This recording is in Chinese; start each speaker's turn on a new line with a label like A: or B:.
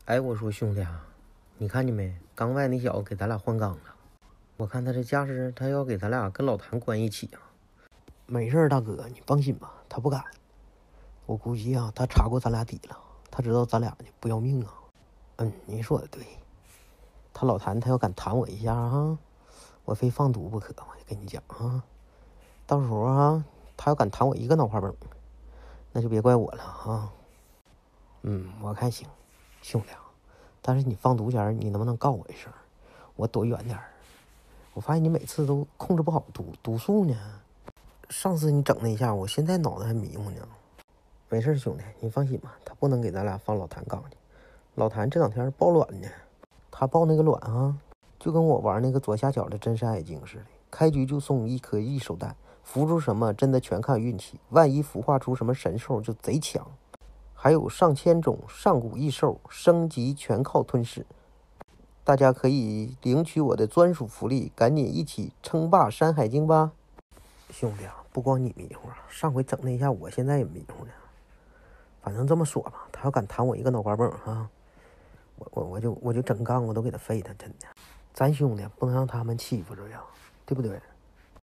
A: 哎，我说兄弟啊，你看见没？刚外那小子给咱俩换缸了。我看他这架势，他要给咱俩跟老谭关一起啊。没事大哥，你放心吧，他不敢。我估计啊，他查过咱俩底了，他知道咱俩呢不要命啊。你说的对。他老谭他要敢弹我一下啊，我非放毒不可。我跟你讲啊，到时候啊，他要敢弹我一个脑花崩，那就别怪我了啊。我看行，兄弟啊，但是你放毒前你能不能告我一声，我躲远点儿。我发现你每次都控制不好毒素呢。上次你整那一下，我现在脑子还迷糊呢。没事兄弟，你放心吧，他不能给咱俩放老谭缸去。老谭这两天抱卵呢，他抱那个卵啊，就跟我玩那个左下角的真山海经似的，开局就送一颗异手蛋，孵出什么真的全看运气，万一孵化出什么神兽就贼强。还有上千种上古异兽，升级全靠吞噬。大家可以领取我的专属福利，赶紧一起称霸山海经吧。兄弟啊，不光你迷糊啊，上回整那一下我现在也迷糊呢。反正这么说吧，他要敢弹我一个脑瓜崩啊，我就整缸我都给他废他，真的。咱兄弟不能让他们欺负着呀，对不对？